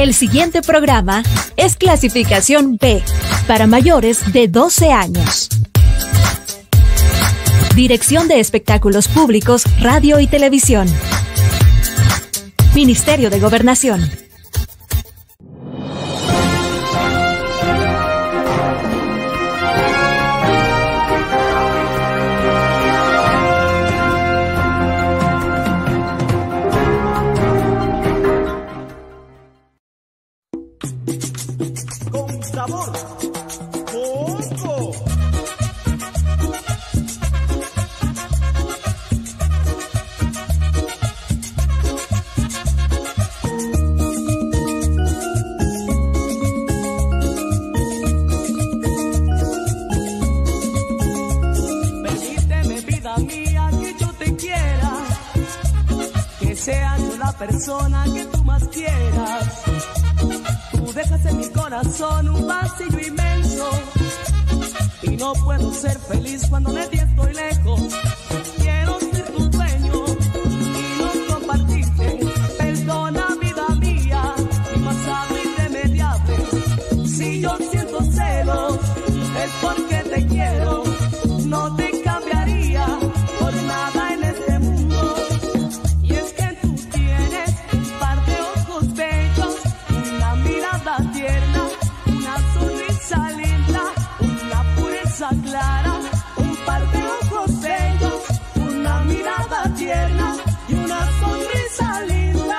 El siguiente programa es clasificación B para mayores de 12 años. Dirección de Espectáculos Públicos, Radio y Televisión. Ministerio de Gobernación. Con sabor, poco. Permíteme, vida mía, que yo te quiera, que sea yo la persona que tú más quieras. Tú dejas en mi corazón un vacío inmenso y no puedo ser feliz cuando de ti estoy lejos. Quiero ser tu dueño y no compartirte. Perdona, vida mía, mi pasado irremediable. Si yo siento celos es porque te quiero. No te cambiaría por nada en este mundo. Y es que tú tienes un par de ojos bellos, una mirada tierna, una sonrisa linda, una pureza clara. Un par de ojos bellos, una mirada tierna y una sonrisa linda.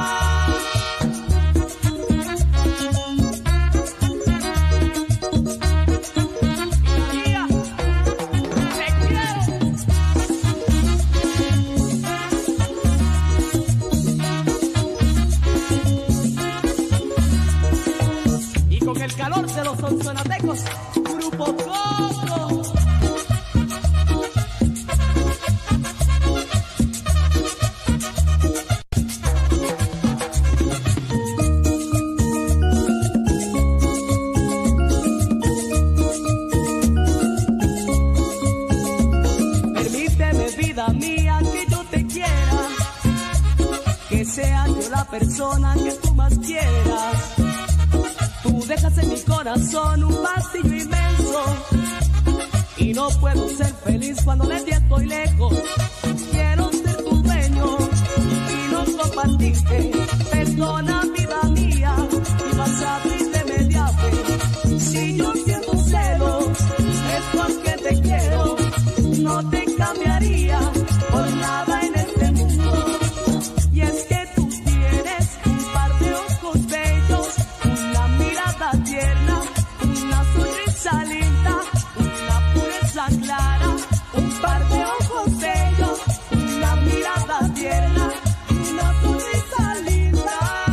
Mía, te quiero. Y con el calor de los sonsonatecos, Grupo Coco. Permíteme, vida mía, que yo te quiera, que sea yo la persona que tú más quieras. Tú dejas en mi corazón un vacío inmenso y no puedo ser feliz cuando de ti estoy lejos. Quiero ser tu dueño y no compartirte. Perdona, vida mía, mi pasado irremediable. Si yo siento celos es porque te quiero. No te cambiaría por nada en este mundo. Y es que tú tienes un par de ojos bellos, una mirada tierna, una sonrisa linda, una pureza clara. Un par de ojos bellos, una mirada tierna, una sonrisa linda.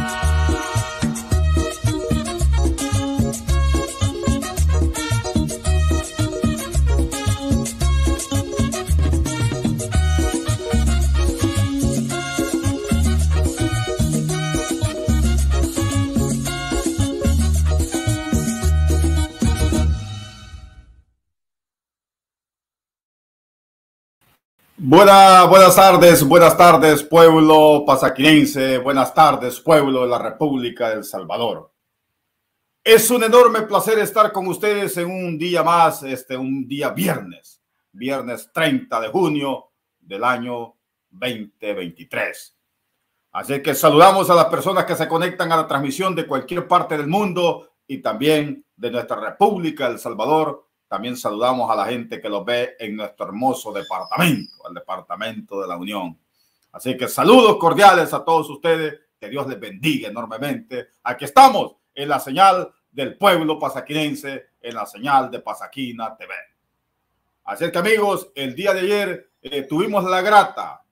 Buenas tardes, pueblo pasaquinense, buenas tardes, pueblo de la República del Salvador. Es un enorme placer estar con ustedes en un día más, un día viernes 30 de junio del año 2023. Así que saludamos a las personas que se conectan a la transmisión de cualquier parte del mundo y también de nuestra República del Salvador. También saludamos a la gente que los ve en nuestro hermoso departamento, el Departamento de la Unión. Así que saludos cordiales a todos ustedes. Que Dios les bendiga enormemente. Aquí estamos en la señal del pueblo pasaquinense, en la señal de Pasaquina TV. Así que, amigos, el día de ayer tuvimos la grata,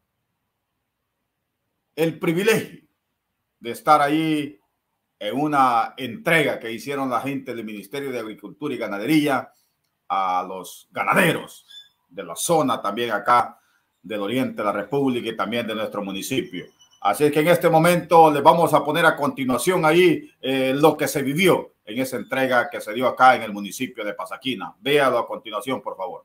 el privilegio de estar ahí en una entrega que hicieron la gente del Ministerio de Agricultura y Ganadería a los ganaderos de la zona también acá del oriente de la República y también de nuestro municipio. Así que en este momento les vamos a poner a continuación ahí lo que se vivió en esa entrega que se dio acá en el municipio de Pasaquina. Véalo a continuación, por favor.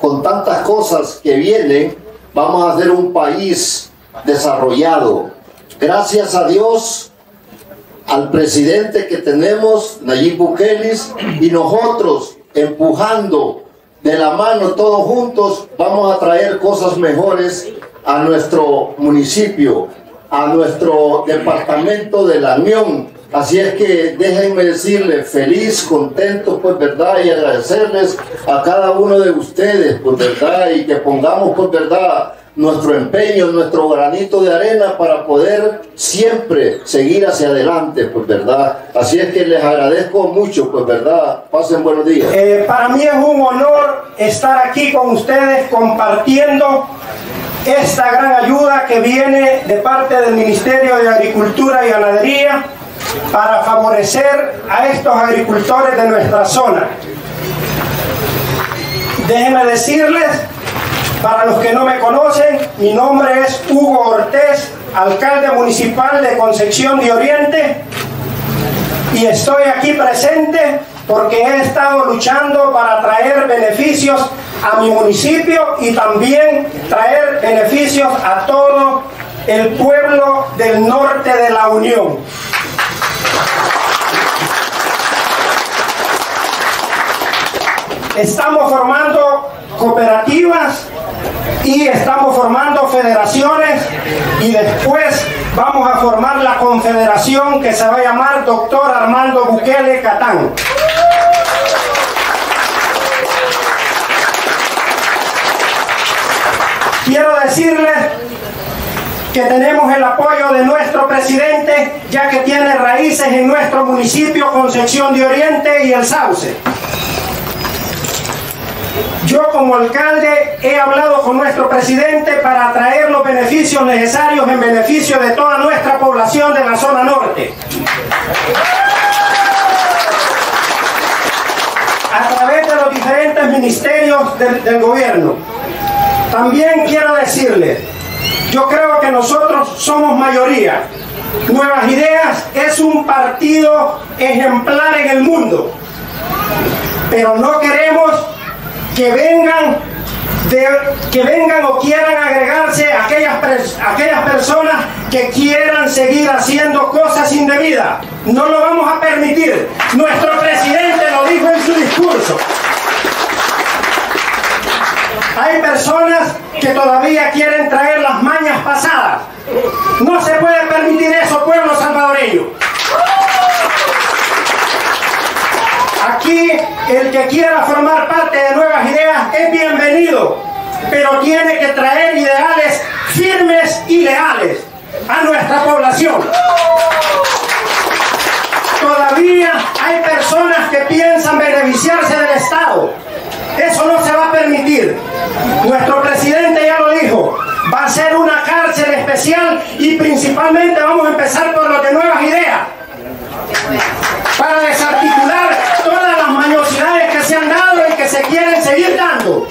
con tantas cosas que vienen, vamos a ser un país desarrollado. Gracias a Dios, al presidente que tenemos, Nayib Bukele, y nosotros empujando de la mano todos juntos, vamos a traer cosas mejores a nuestro municipio, a nuestro departamento de La Unión. Así es que déjenme decirles feliz, contento, pues verdad, y agradecerles a cada uno de ustedes, pues verdad, y que pongamos, pues verdad, nuestro empeño, nuestro granito de arena para poder siempre seguir hacia adelante, pues verdad. Así es que les agradezco mucho, pues verdad. Pasen buenos días. Para mí es un honor estar aquí con ustedes compartiendo esta gran ayuda que viene de parte del Ministerio de Agricultura y Ganadería para favorecer a estos agricultores de nuestra zona. Déjenme decirles, para los que no me conocen, mi nombre es Hugo Ortiz, alcalde municipal de Concepción de Oriente, y estoy aquí presente porque he estado luchando para traer beneficios a mi municipio y también traer beneficios a todo el pueblo del norte de La Unión. Estamos formando cooperativas y estamos formando federaciones, y después vamos a formar la confederación que se va a llamar Dr. Armando Bukele Catán. Quiero decirles que tenemos el apoyo de nuestro presidente, ya que tiene raíces en nuestro municipio, Concepción de Oriente y El Sauce. Yo como alcalde he hablado con nuestro presidente para traer los beneficios necesarios en beneficio de toda nuestra población de la zona norte. A través de los diferentes ministerios del gobierno. También quiero decirles, yo creo que nosotros somos mayoría. Nuevas Ideas es un partido ejemplar en el mundo, pero no queremos que vengan o quieran agregarse a aquellas personas que quieran seguir haciendo cosas indebidas. No lo vamos a permitir. Nuestro presidente lo dijo en su discurso. Hay personas que todavía quieren traer las mañas pasadas. No se puede permitir eso, pueblo salvadoreño. Aquí el que quiera formar parte de Nuevas Ideas es bienvenido, pero tiene que traer ideales firmes y leales a nuestra población. Todavía hay personas que piensan beneficiarse del Estado. Eso no se va a permitir. Nuestro presidente ya lo dijo, va a ser una cárcel especial y principalmente vamos a empezar por los de Nuevas Ideas, para desarticular todas las mañosidades que se han dado y que se quieren seguir dando.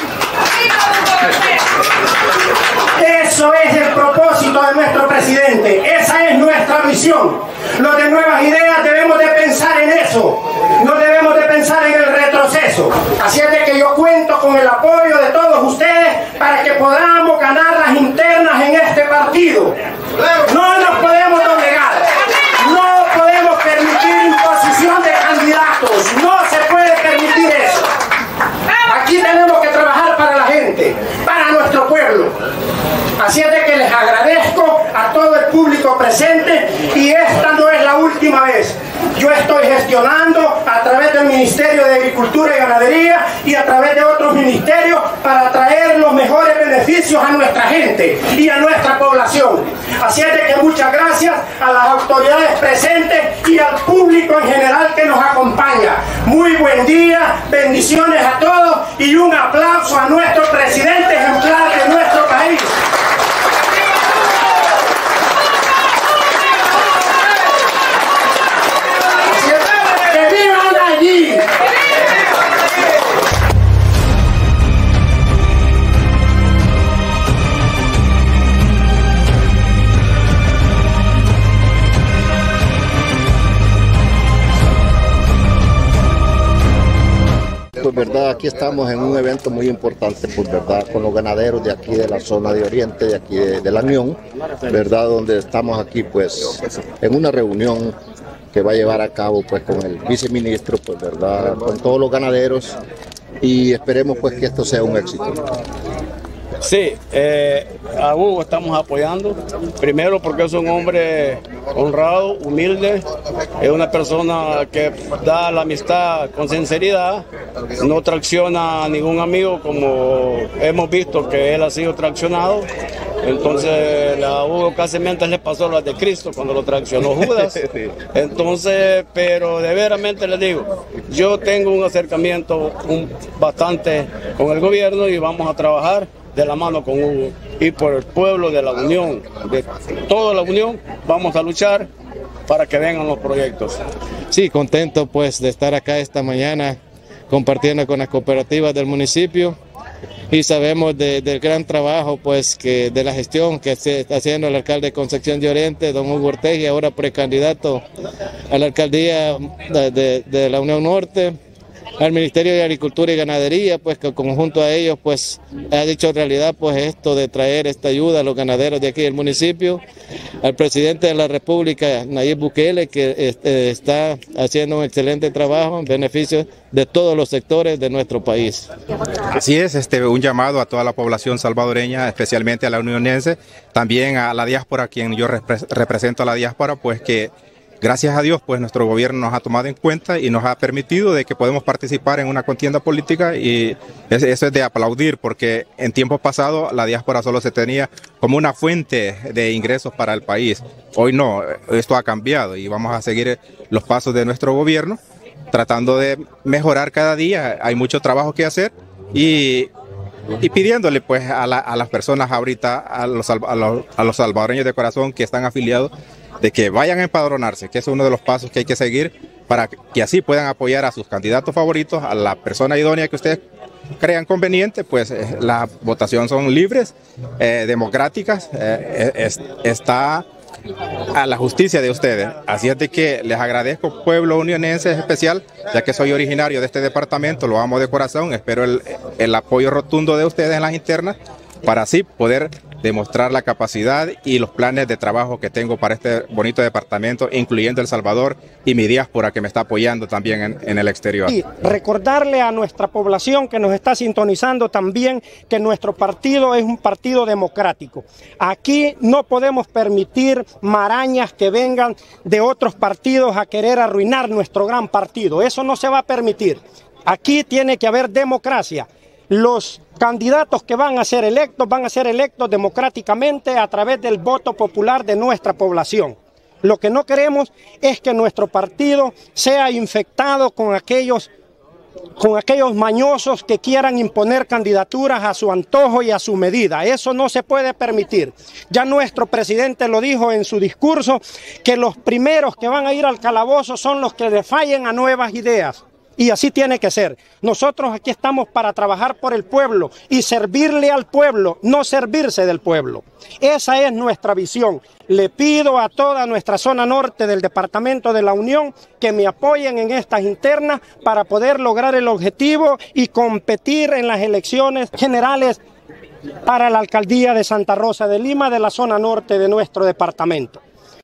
Eso es el propósito de nuestro presidente, esa es nuestra visión. Los de Nuevas Ideas debemos de pensar en eso, no debemos de pensar en el retroceso. Así es de que yo cuento con el apoyo de todos ustedes para que podamos ganar las internas en este partido. No nos podemos doblegar, no podemos permitir imposición de candidatos, no se puede permitir eso. Aquí tenemos que trabajar para la gente, para nuestro pueblo. Así es de que les agradezco a todo el público presente, y esta no es la última vez. Yo estoy gestionando a través del Ministerio de Agricultura y Ganadería y a través de otros ministerios para traer los mejores beneficios a nuestra gente y a nuestra población. Así es de que muchas gracias a las autoridades presentes y al público en general que nos acompaña. Muy buen día, bendiciones a todos y un aplauso a nuestro presidente ejemplar de nuestro país. Pues verdad, verdad, aquí estamos en un evento muy importante, pues, verdad, con los ganaderos de aquí de la zona de Oriente, de aquí de la Unión, verdad, donde estamos aquí, pues, en una reunión que va a llevar a cabo, pues, con el viceministro, pues, verdad, con todos los ganaderos, y esperemos, pues, que esto sea un éxito. Sí, a Hugo estamos apoyando, primero porque es un hombre honrado, humilde, es una persona que da la amistad con sinceridad, no tracciona a ningún amigo como hemos visto que él ha sido traccionado. Entonces a Hugo casi le pasó lo de Cristo cuando lo traicionó Judas. Entonces, pero de veramente les digo, yo tengo un acercamiento bastante con el gobierno y vamos a trabajar de la mano con Hugo y por el pueblo de la Unión, de toda la Unión, vamos a luchar para que vengan los proyectos. Sí, contento pues de estar acá esta mañana compartiendo con las cooperativas del municipio y sabemos del gran trabajo pues que de la gestión que se está haciendo el alcalde de Concepción de Oriente, don Hugo Ortegui, ahora precandidato a la alcaldía de la Unión Norte, al Ministerio de Agricultura y Ganadería, pues que conjunto a ellos pues ha dicho realidad pues esto de traer esta ayuda a los ganaderos de aquí del municipio, al presidente de la República, Nayib Bukele, que está haciendo un excelente trabajo en beneficio de todos los sectores de nuestro país. Así es, un llamado a toda la población salvadoreña, especialmente a la unionense, también a la diáspora, quien yo represento a la diáspora, pues que gracias a Dios, pues nuestro gobierno nos ha tomado en cuenta y nos ha permitido de que podemos participar en una contienda política y eso es de aplaudir porque en tiempos pasados la diáspora solo se tenía como una fuente de ingresos para el país. Hoy no, esto ha cambiado y vamos a seguir los pasos de nuestro gobierno tratando de mejorar cada día. Hay mucho trabajo que hacer y pidiéndole pues a las personas ahorita, a los salvadoreños de corazón que están afiliados, de que vayan a empadronarse, que es uno de los pasos que hay que seguir para que así puedan apoyar a sus candidatos favoritos, a la persona idónea que ustedes crean conveniente. Pues las votaciones son libres, democráticas, está a la justicia de ustedes. Así es de que les agradezco, pueblo unionense en especial, ya que soy originario de este departamento, lo amo de corazón, espero el apoyo rotundo de ustedes en las internas para así poder demostrar la capacidad y los planes de trabajo que tengo para este bonito departamento, incluyendo El Salvador y mi diáspora que me está apoyando también en el exterior. Y recordarle a nuestra población que nos está sintonizando también que nuestro partido es un partido democrático. Aquí no podemos permitir marañas que vengan de otros partidos a querer arruinar nuestro gran partido. Eso no se va a permitir. Aquí tiene que haber democracia. Los candidatos que van a ser electos democráticamente a través del voto popular de nuestra población. Lo que no queremos es que nuestro partido sea infectado con aquellos mañosos que quieran imponer candidaturas a su antojo y a su medida. Eso no se puede permitir. Ya nuestro presidente lo dijo en su discurso, que los primeros que van a ir al calabozo son los que le fallen a nuevas ideas. Y así tiene que ser. Nosotros aquí estamos para trabajar por el pueblo y servirle al pueblo, no servirse del pueblo. Esa es nuestra visión. Le pido a toda nuestra zona norte del Departamento de la Unión que me apoyen en estas internas para poder lograr el objetivo y competir en las elecciones generales para la alcaldía de Santa Rosa de Lima de la zona norte de nuestro departamento.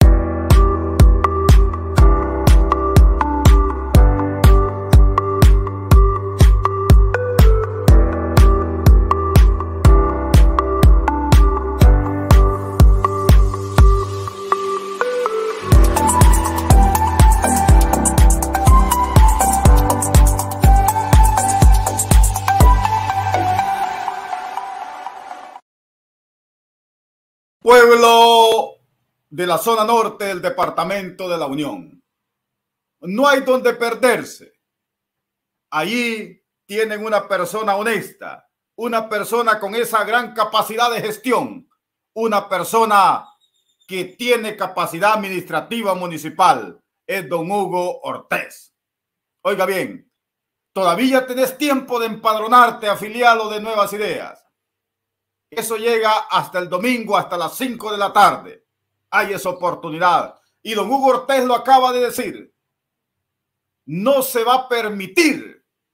Pueblo de la zona norte del departamento de la Unión, no hay donde perderse. Allí tienen una persona honesta, una persona con esa gran capacidad de gestión, una persona que tiene capacidad administrativa municipal, es don Hugo Ortiz. Oiga bien, todavía tenés tiempo de empadronarte, afiliado de Nuevas Ideas. Eso llega hasta el domingo, hasta las 5 de la tarde. Hay esa oportunidad. Y don Hugo Ortiz lo acaba de decir. No se va a permitir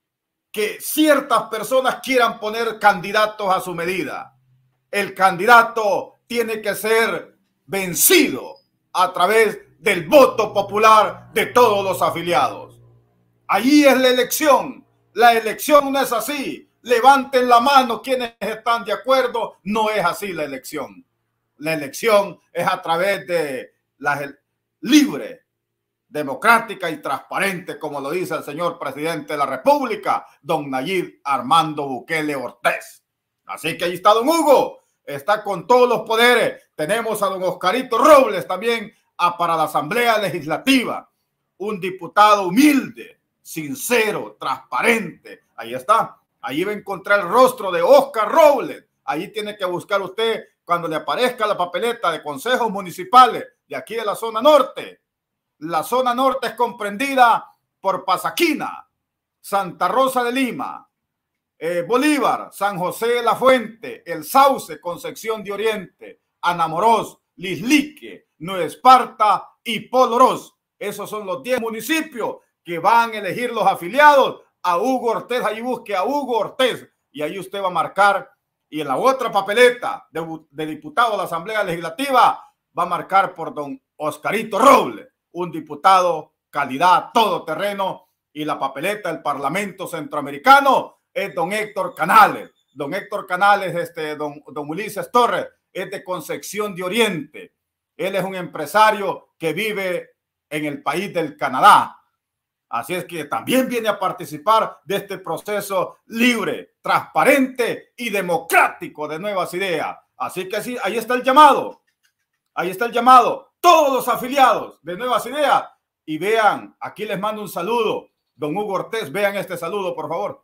que ciertas personas quieran poner candidatos a su medida. El candidato tiene que ser vencido a través del voto popular de todos los afiliados. Allí es la elección. La elección no es así. Levanten la mano quienes están de acuerdo. No es así la elección. La elección es a través de la libre, democrática y transparente, como lo dice el señor presidente de la República, don Nayib Armando Bukele Ortiz. Así que ahí está don Hugo, está con todos los poderes. Tenemos a don Oscarito Robles también para la Asamblea Legislativa, un diputado humilde, sincero, transparente. Ahí está, ahí va a encontrar el rostro de Oscar Robles. Ahí tiene que buscar usted cuando le aparezca la papeleta de consejos municipales de aquí de la zona norte. La zona norte es comprendida por Pasaquina, Santa Rosa de Lima, Bolívar, San José de la Fuente, El Sauce, Concepción de Oriente, Anamorós, Lislique, Nueva Esparta y Polorós. Esos son los 10 municipios que van a elegir los afiliados a Hugo Ortiz. Ahí busque a Hugo Ortiz y ahí usted va a marcar. Y en la otra papeleta de diputado de la Asamblea Legislativa va a marcar por don Oscarito Robles, un diputado calidad todoterreno. Y la papeleta del Parlamento Centroamericano es don Héctor Canales. Don Héctor Canales, don Ulises Torres, es de Concepción de Oriente. Él es un empresario que vive en el país del Canadá. Así es que también viene a participar de este proceso libre, transparente y democrático de Nuevas Ideas. Así que sí, ahí está el llamado. Ahí está el llamado. Todos los afiliados de Nuevas Ideas. Y vean, aquí les mando un saludo. Don Hugo Ortiz, vean este saludo, por favor.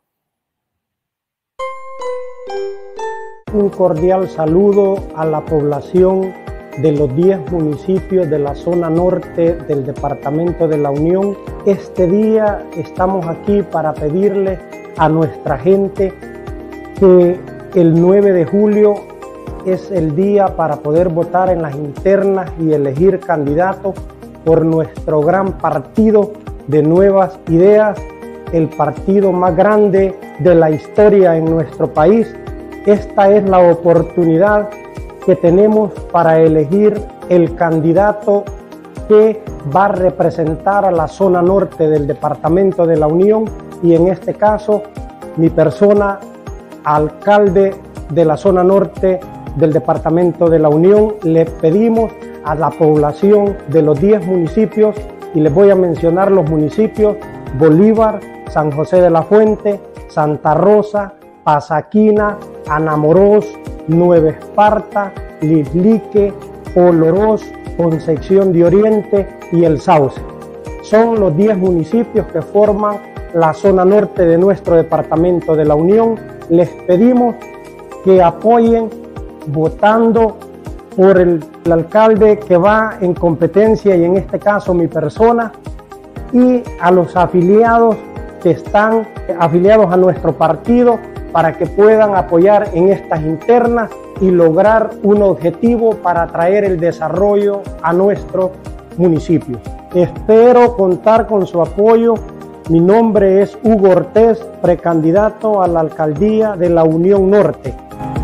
Un cordial saludo a la población de los 10 municipios de la zona norte del departamento de La Unión. Este día estamos aquí para pedirle a nuestra gente que el 9 de julio es el día para poder votar en las internas y elegir candidatos por nuestro gran partido de Nuevas Ideas, el partido más grande de la historia en nuestro país. Esta es la oportunidad que tenemos para elegir el candidato que va a representar a la zona norte del departamento de La Unión y en este caso mi persona, alcalde de la zona norte del departamento de La Unión. Le pedimos a la población de los 10 municipios y les voy a mencionar los municipios: Bolívar, San José de la Fuente, Santa Rosa, Pasaquina, Anamorós, Nueva Esparta, Lislique, Polorós, Concepción de Oriente y El Sauce. Son los 10 municipios que forman la zona norte de nuestro departamento de La Unión. Les pedimos que apoyen votando por el alcalde que va en competencia y en este caso mi persona, y a los afiliados que están afiliados a nuestro partido para que puedan apoyar en estas internas y lograr un objetivo para traer el desarrollo a nuestro municipio. Espero contar con su apoyo. Mi nombre es Hugo Ortiz, precandidato a la alcaldía de La Unión Norte.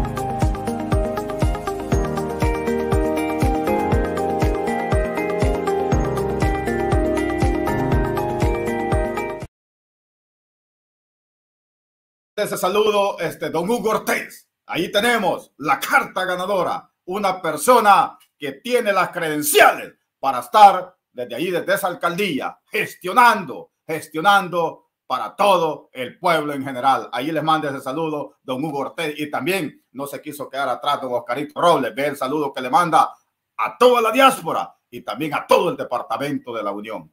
Ese saludo, don Hugo Ortiz. Ahí tenemos la carta ganadora, una persona que tiene las credenciales para estar desde ahí, desde esa alcaldía, gestionando para todo el pueblo en general. Ahí les mando ese saludo, don Hugo Ortiz, y también no se quiso quedar atrás don Oscarito Robles. Ve el saludo que le manda a toda la diáspora y también a todo el departamento de La Unión.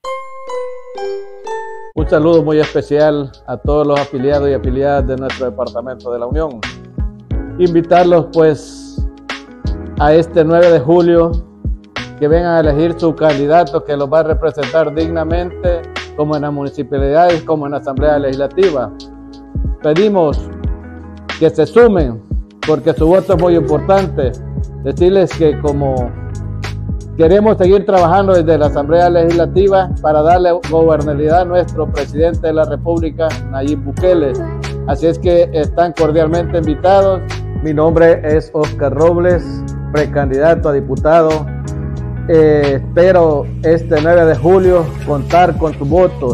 Un saludo muy especial a todos los afiliados y afiliadas de nuestro departamento de La Unión. Invitarlos pues a este 9 de julio que vengan a elegir su candidato que los va a representar dignamente, como en las municipalidades, como en la Asamblea Legislativa. Pedimos que se sumen porque su voto es muy importante. Decirles que como Queremos seguir trabajando desde la Asamblea Legislativa para darle gobernabilidad a nuestro presidente de la República, Nayib Bukele. Así es que están cordialmente invitados. Mi nombre es Oscar Robles, precandidato a diputado. Espero este 9 de julio contar con tu voto.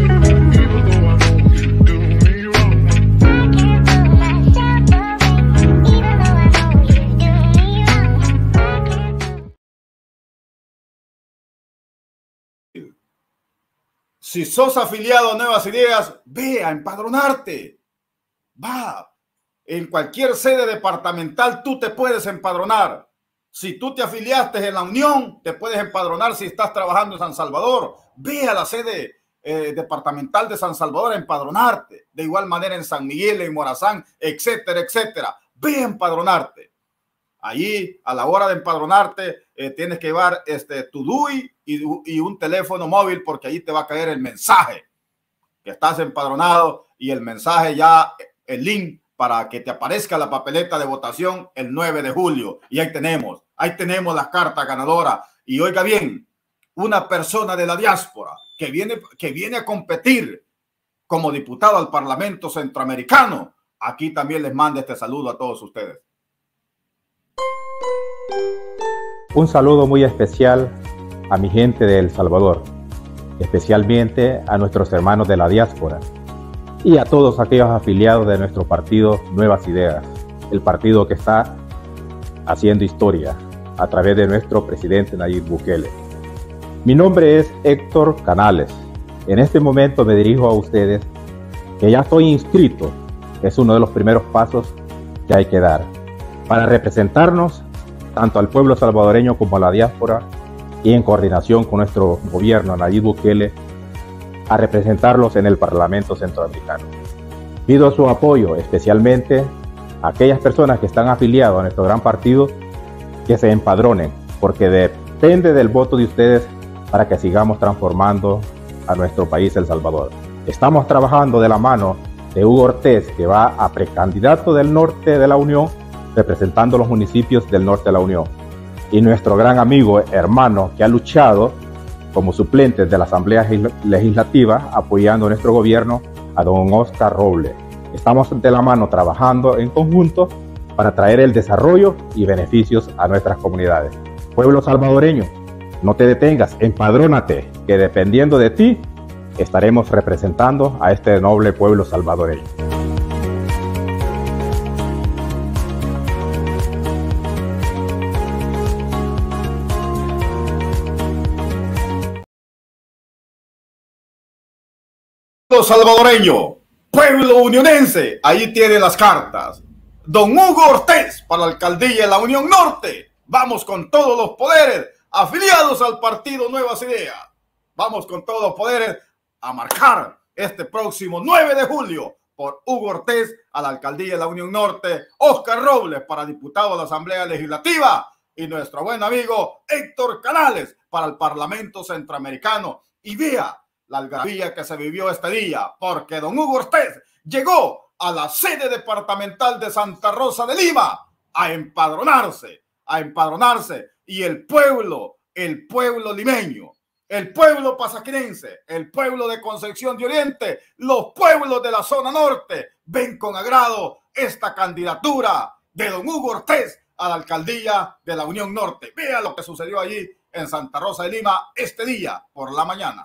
Si sos afiliado a Nuevas Ideas, ve a empadronarte. Va. En cualquier sede departamental tú te puedes empadronar. Si tú te afiliaste en la Unión, te puedes empadronar si estás trabajando en San Salvador. Ve a la sede departamental de San Salvador a empadronarte. De igual manera en San Miguel, en Morazán, etcétera, etcétera. Ve a empadronarte. Allí, a la hora de empadronarte, tienes que llevar tu DUI y un teléfono móvil, porque allí te va a caer el mensaje que estás empadronado y el mensaje ya, el link para que te aparezca la papeleta de votación el 9 de julio. Y ahí tenemos las cartas ganadoras. Y oiga bien, una persona de la diáspora que viene a competir como diputado al Parlamento Centroamericano, aquí también les mando este saludo a todos ustedes. Un saludo muy especial a mi gente de El Salvador, especialmente a nuestros hermanos de la diáspora y a todos aquellos afiliados de nuestro partido Nuevas Ideas, el partido que está haciendo historia a través de nuestro presidente Nayib Bukele. Mi nombre es Héctor Canales. En este momento me dirijo a ustedes que ya estoy inscrito. Es uno de los primeros pasos que hay que dar para representarnos tanto al pueblo salvadoreño como a la diáspora, y en coordinación con nuestro gobierno Nayib Bukele, a representarlos en el Parlamento Centroamericano. Pido su apoyo, especialmente a aquellas personas que están afiliadas a nuestro gran partido, que se empadronen, porque depende del voto de ustedes para que sigamos transformando a nuestro país, El Salvador. Estamos trabajando de la mano de Hugo Ortiz, que va a precandidato del norte de la Unión, representando los municipios del norte de la Unión, y nuestro gran amigo, hermano, que ha luchado como suplente de la Asamblea Legislativa, apoyando a nuestro gobierno, a don Oscar Robles. Estamos de la mano trabajando en conjunto para traer el desarrollo y beneficios a nuestras comunidades. Pueblo salvadoreño, no te detengas, empadrónate, que dependiendo de ti, estaremos representando a este noble pueblo salvadoreño. Salvadoreño, pueblo unionense, ahí tiene las cartas. Don Hugo Ortiz para la alcaldía de la Unión Norte. Vamos con todos los poderes, afiliados al partido Nuevas Ideas. Vamos con todos los poderes a marcar este próximo 9 de julio por Hugo Ortiz a la alcaldía de la Unión Norte, Oscar Robles para diputado de la Asamblea Legislativa y nuestro buen amigo Héctor Canales para el Parlamento Centroamericano. Y vea la algarabía que se vivió este día, porque don Hugo Ortiz llegó a la sede departamental de Santa Rosa de Lima a empadronarse, y el pueblo limeño, el pueblo pasaquirense, el pueblo de Concepción de Oriente, los pueblos de la zona norte ven con agrado esta candidatura de don Hugo Ortiz a la alcaldía de la Unión Norte. Vea lo que sucedió allí en Santa Rosa de Lima este día por la mañana.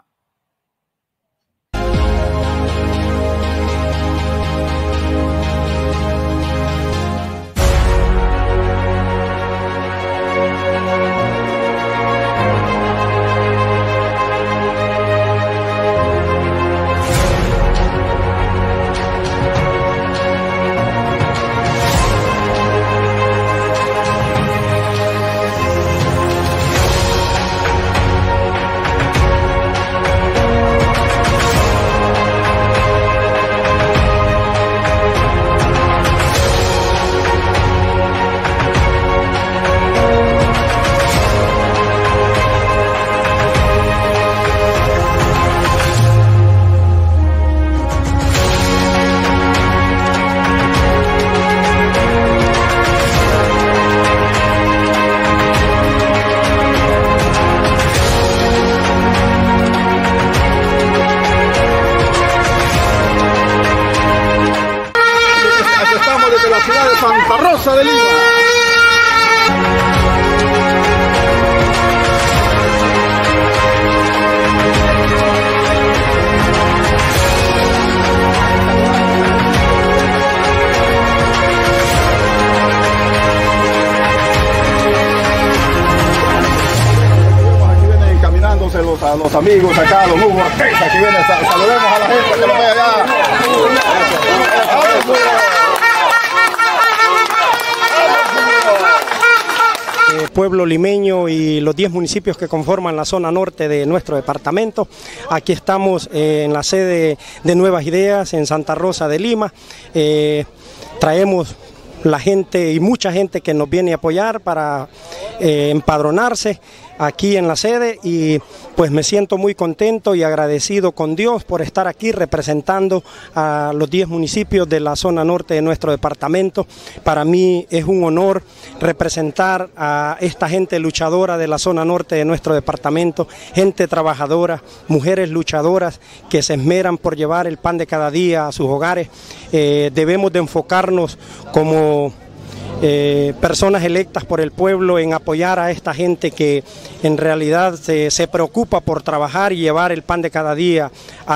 la ciudad de Santa Rosa de Lima. A los amigos acá, los Hugo Ortega, aquí vienen, saludemos a la gente que lo ve allá. Pueblo limeño y los 10 municipios que conforman la zona norte de nuestro departamento. Aquí estamos en la sede de Nuevas Ideas en Santa Rosa de Lima. Traemos la gente y mucha gente que nos viene a apoyar para empadronarse aquí en la sede, y pues me siento muy contento y agradecido con Dios por estar aquí representando a los 10 municipios de la zona norte de nuestro departamento. Para mí es un honor representar a esta gente luchadora de la zona norte de nuestro departamento, gente trabajadora, mujeres luchadoras que se esmeran por llevar el pan de cada día a sus hogares. Debemos de enfocarnos como personas electas por el pueblo en apoyar a esta gente que en realidad se preocupa por trabajar y llevar el pan de cada día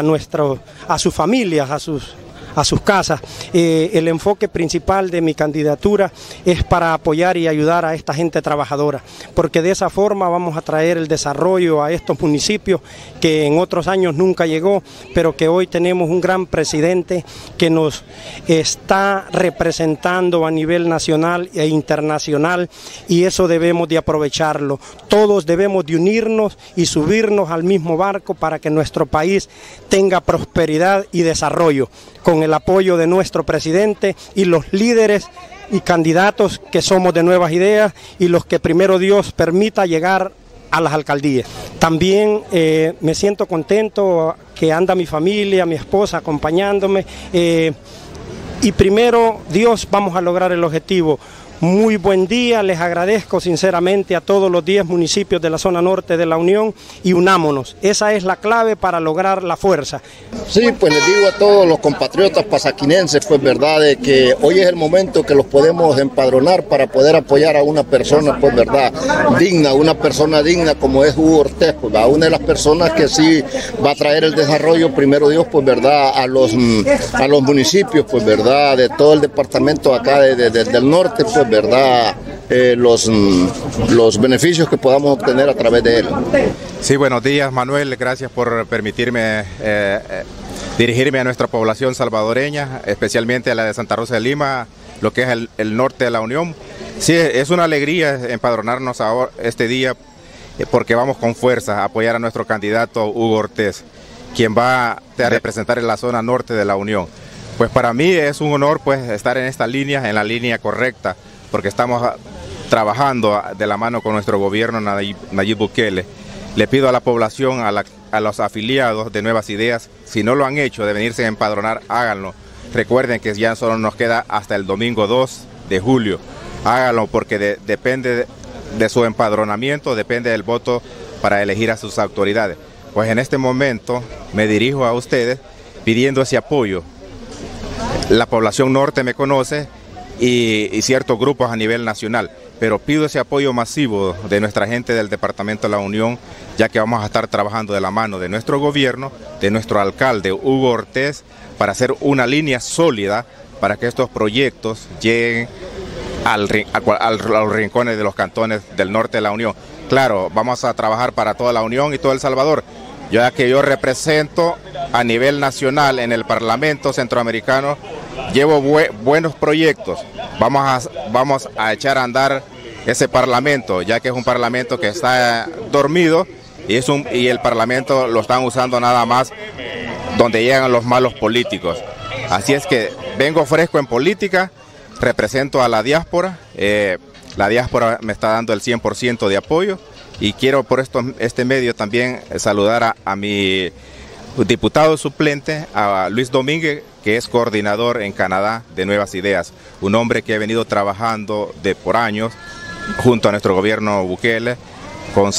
a sus familias, a sus casas. El enfoque principal de mi candidatura es para apoyar y ayudar a esta gente trabajadora, porque de esa forma vamos a traer el desarrollo a estos municipios que en otros años nunca llegó, pero que hoy tenemos un gran presidente que nos está representando a nivel nacional e internacional, y eso debemos de aprovecharlo. Todos debemos de unirnos y subirnos al mismo barco para que nuestro país tenga prosperidad y desarrollo, con el apoyo de nuestro presidente y los líderes y candidatos que somos de Nuevas Ideas y los que primero Dios permita llegar a las alcaldías. También me siento contento que anda mi familia, mi esposa acompañándome, y primero Dios vamos a lograr el objetivo. Muy buen día, les agradezco sinceramente a todos los 10 municipios de la zona norte de la Unión, y unámonos, esa es la clave para lograr la fuerza. Sí, pues les digo a todos los compatriotas pasaquinenses, pues verdad, de que hoy es el momento que los podemos empadronar para poder apoyar a una persona, pues verdad, digna, una persona digna como es Hugo Ortega, pues, una de las personas que sí va a traer el desarrollo, primero Dios, pues verdad, a los municipios, pues verdad, de todo el departamento acá del norte, pues verdad, los beneficios que podamos obtener a través de él. Sí, buenos días, Manuel, gracias por permitirme dirigirme a nuestra población salvadoreña, especialmente a la de Santa Rosa de Lima, lo que es el norte de la Unión. Sí, es una alegría empadronarnos ahora, este día, porque vamos con fuerza a apoyar a nuestro candidato Hugo Ortega, quien va a representar en la zona norte de la Unión. Pues para mí es un honor pues estar en esta línea, en la línea correcta, porque estamos trabajando de la mano con nuestro gobierno Nayib Bukele. Le pido a la población, a los afiliados de Nuevas Ideas, si no lo han hecho, de venirse a empadronar, háganlo. Recuerden que ya solo nos queda hasta el domingo 2 de julio. Háganlo porque depende de su empadronamiento, depende del voto para elegir a sus autoridades. Pues en este momento me dirijo a ustedes pidiendo ese apoyo. La población norte me conoce y ciertos grupos a nivel nacional, pero pido ese apoyo masivo de nuestra gente del Departamento de la Unión, ya que vamos a estar trabajando de la mano de nuestro gobierno, de nuestro alcalde Hugo Ortega, para hacer una línea sólida para que estos proyectos lleguen a los rincones de los cantones del norte de la Unión. Claro, vamos a trabajar para toda la Unión y todo El Salvador, ya que yo represento a nivel nacional en el Parlamento Centroamericano, llevo buenos proyectos. Vamos a echar a andar ese Parlamento, ya que es un Parlamento que está dormido y el Parlamento lo están usando nada más donde llegan los malos políticos. Así es que vengo fresco en política, represento a la diáspora me está dando el 100% de apoyo, y quiero por este medio también saludar a mi diputado suplente, a Luis Domínguez, que es coordinador en Canadá de Nuevas Ideas, un hombre que ha venido trabajando por años junto a nuestro gobierno Bukele, con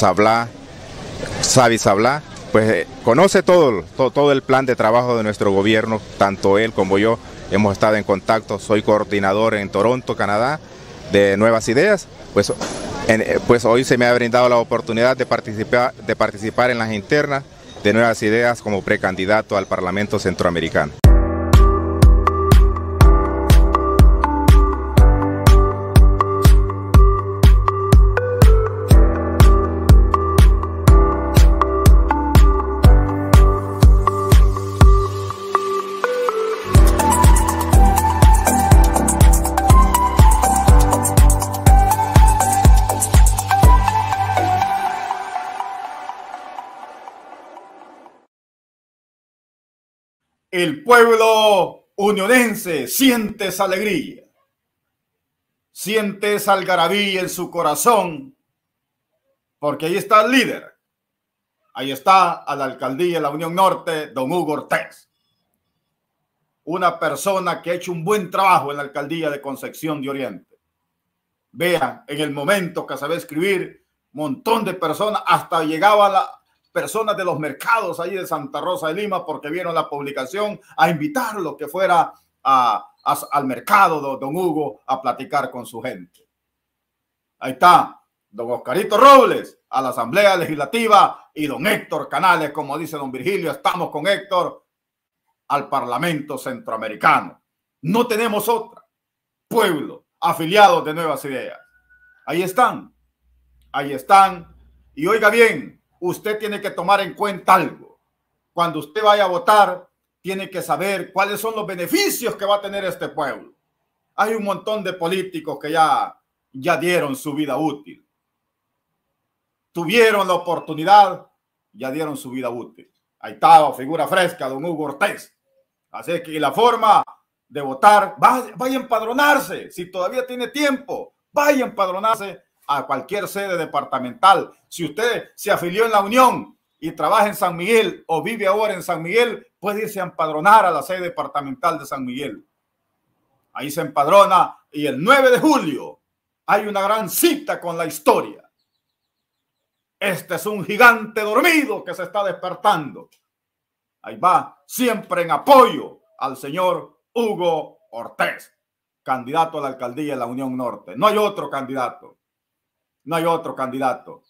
Xavi Sablá, pues conoce todo el plan de trabajo de nuestro gobierno, tanto él como yo, hemos estado en contacto, soy coordinador en Toronto, Canadá, de Nuevas Ideas, pues hoy se me ha brindado la oportunidad de participar en las internas de Nuevas Ideas como precandidato al Parlamento Centroamericano. El pueblo unionense siente esa alegría, siente esa algarabía en su corazón, porque ahí está el líder, ahí está a la alcaldía de la Unión Norte, don Hugo Ortiz, una persona que ha hecho un buen trabajo en la alcaldía de Concepción de Oriente. Vean, en el momento que sabe escribir, un montón de personas, hasta llegaba la personas de los mercados ahí de Santa Rosa de Lima, porque vieron la publicación, a invitarlo que fuera al mercado, don Hugo, a platicar con su gente. Ahí está don Oscarito Robles a la Asamblea Legislativa y don Héctor Canales, como dice don Virgilio, estamos con Héctor al Parlamento Centroamericano. No tenemos otra. Pueblo, afiliados de Nuevas Ideas. Ahí están. Y oiga bien, usted tiene que tomar en cuenta algo. Cuando usted vaya a votar, tiene que saber cuáles son los beneficios que va a tener este pueblo. Hay un montón de políticos que ya dieron su vida útil. Tuvieron la oportunidad, ya dieron su vida útil. Ahí está, figura fresca, don Hugo Ortiz. Así que la forma de votar, vaya a empadronarse. Si todavía tiene tiempo, vaya a empadronarse a cualquier sede departamental. Si usted se afilió en la Unión y trabaja en San Miguel o vive ahora en San Miguel, puede irse a empadronar a la sede departamental de San Miguel. Ahí se empadrona y el 9 de julio hay una gran cita con la historia. Este es un gigante dormido que se está despertando. Ahí va, siempre en apoyo al señor Hugo Ortiz, candidato a la alcaldía de la Unión Norte. No hay otro candidato. No hay otro candidato.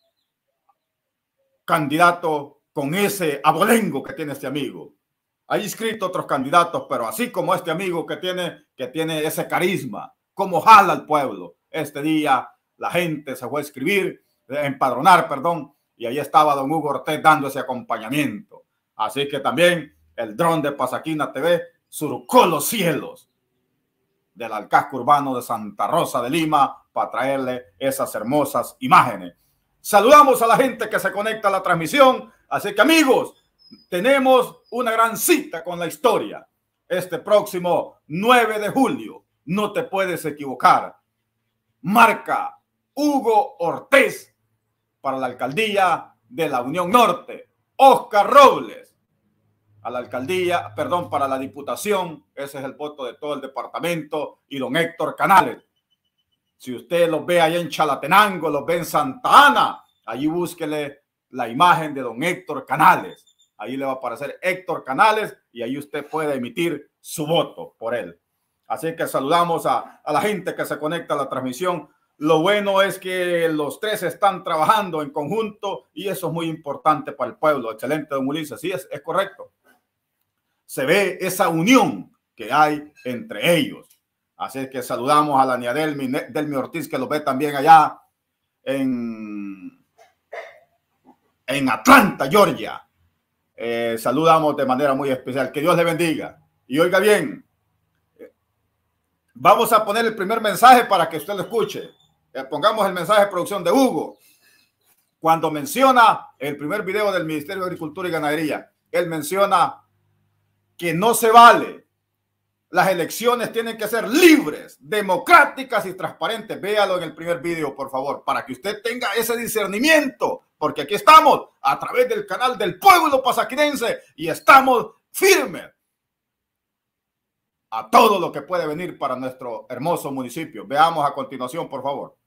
Candidato con ese abolengo que tiene este amigo. Hay inscrito otros candidatos, pero así como este amigo que tiene ese carisma, como jala al pueblo. Este día la gente se fue a empadronar, y ahí estaba don Hugo Ortiz dando ese acompañamiento. Así que también el dron de Pasaquina TV surcó los cielos del Alcázar urbano de Santa Rosa de Lima para traerle esas hermosas imágenes. Saludamos a la gente que se conecta a la transmisión. Así que, amigos, tenemos una gran cita con la historia. Este próximo 9 de julio, no te puedes equivocar. Marca Hugo Ortiz para la alcaldía de la Unión Norte. Oscar Robles a la alcaldía, para la diputación. Ese es el voto de todo el departamento. Y don Héctor Canales. Si usted los ve allá en Chalatenango, los ve en Santa Ana, allí búsquele la imagen de don Héctor Canales. Ahí le va a aparecer Héctor Canales y ahí usted puede emitir su voto por él. Así que saludamos a la gente que se conecta a la transmisión. Lo bueno es que los tres están trabajando en conjunto y eso es muy importante para el pueblo. Excelente, don Ulises. Sí, es correcto. Se ve esa unión que hay entre ellos. Así que saludamos a la niña Delmi Ortiz, que lo ve también allá en Atlanta, Georgia. Saludamos de manera muy especial. Que Dios le bendiga. Y oiga bien, vamos a poner el primer mensaje para que usted lo escuche. Pongamos el mensaje de producción de Hugo. Cuando menciona el primer video del Ministerio de Agricultura y Ganadería, él menciona que no se vale. Las elecciones tienen que ser libres, democráticas y transparentes. Véalo en el primer video, por favor, para que usted tenga ese discernimiento, porque aquí estamos a través del canal del pueblo pasaquinense y estamos firmes a todo lo que puede venir para nuestro hermoso municipio. Veamos a continuación, por favor.